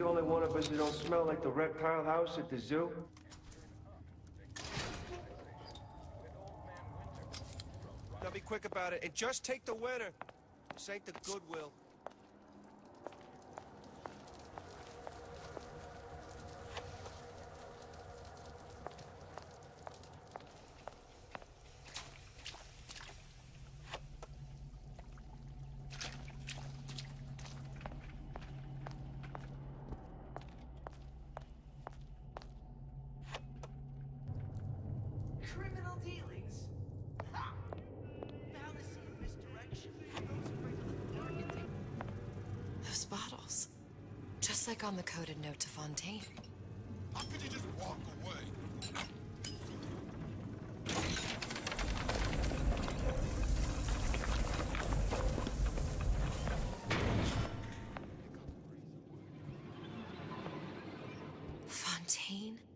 the only one of us that don't smell like the reptile house at the zoo? Now be quick about it and just take the winner. This ain't the Goodwill. Criminal dealings. Ha! Fallacy and misdirection. Those afraid of the marketing. Those bottles. Just like on the coded note to Fontaine. How could you just walk away? Fontaine?